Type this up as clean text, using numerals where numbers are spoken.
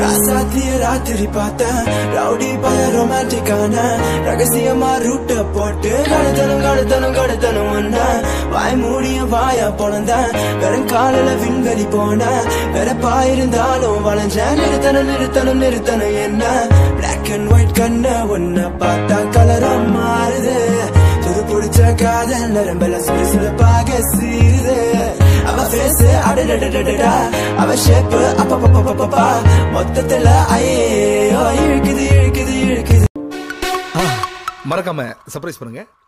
ராசாத்திய ராத்திரி பார்த்தேன் ரவுடி பய ரொமான்டிக்கான ரகசியமா ரூட்ட போட்டு கடத்தனும் ஒன்ன வாய் மூடிய வாயா பொழந்தேன் வெறும் காலில விண்வெளி போன வெறப்பா இருந்தாலும் வளைஞ்சேன் நிறுத்தணும் என்ன பிளாக் அண்ட் ஒயிட் கண்ண ஒன்ன பார்த்தா கலரம் மாறுது துரு புடிச்ச காதல் நரம்பல சுறுசுறுப்பாக சீருது அவ ஃபேஸ் அடடடடடா அவ ஷேப் அப்பப்பப்பப்பப்பா மொத்தத்துல ஐயோ இழுக்குது மறக்காம சர்ப்ரைஸ் பண்ணுங்க.